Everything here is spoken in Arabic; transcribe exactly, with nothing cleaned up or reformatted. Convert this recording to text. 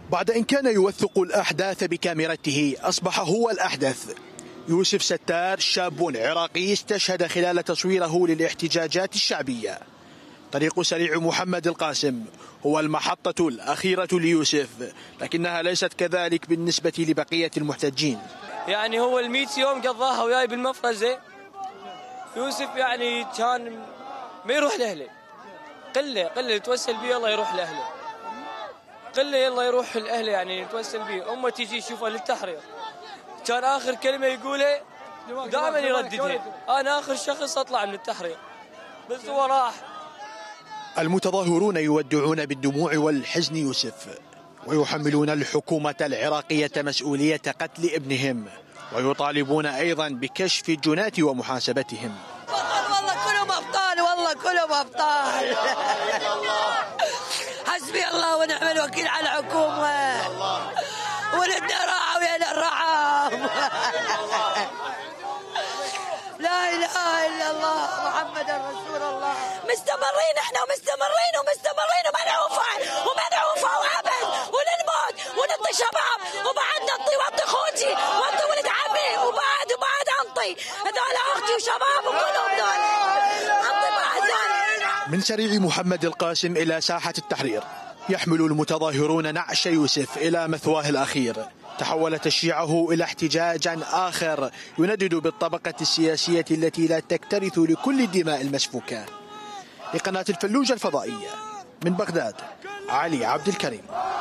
بعد أن كان يوثق الأحداث بكاميرته أصبح هو الأحدث. يوسف ستار شاب عراقي استشهد خلال تصويره للاحتجاجات الشعبية. طريق سريع محمد القاسم هو المحطة الأخيرة ليوسف، لكنها ليست كذلك بالنسبة لبقية المحتجين. يعني هو المئة يوم قضاها وياي بالمفرزة. يوسف يعني كان ما يروح لأهله، قله قله يتوسل بيه الله يروح لأهله، قله يلا يروح لأهله يعني يتوسل بيه. أمه تيجي تشوفه للتحرير، كان آخر كلمة يقولها دائما يرددها، أنا آخر شخص أطلع من التحرير، بس هو راح. المتظاهرون يودعون بالدموع والحزن يوسف، ويحملون الحكومة العراقية مسؤولية قتل ابنهم، ويطالبون أيضا بكشف الجنات ومحاسبتهم. والله كلهم أبطال، والله كلهم أبطال. حسبي الله ونعم الوكيل على الحكومة، ولدنا راعوا ويا الرعام. لا إله إلا الله محمد رسول الله. مستمرين احنا ومستمرين ومستمرين ومنعوفة ومنعوفة وأبد وللموت ونعطي شباب وبعد نعطي وأعطي خوتي وأعطي ولد عمي وبعد وبعد أنطي هذول أختي وشباب وكلهم دول أنطي بعد ذلك. من سريع محمد القاسم إلى ساحة التحرير يحمل المتظاهرون نعش يوسف إلى مثواه الأخير. تحول تشييعه إلى احتجاج آخر يندد بالطبقة السياسية التي لا تكترث لكل الدماء المسفوكة. لقناة الفلوجة الفضائية من بغداد، علي عبد الكريم.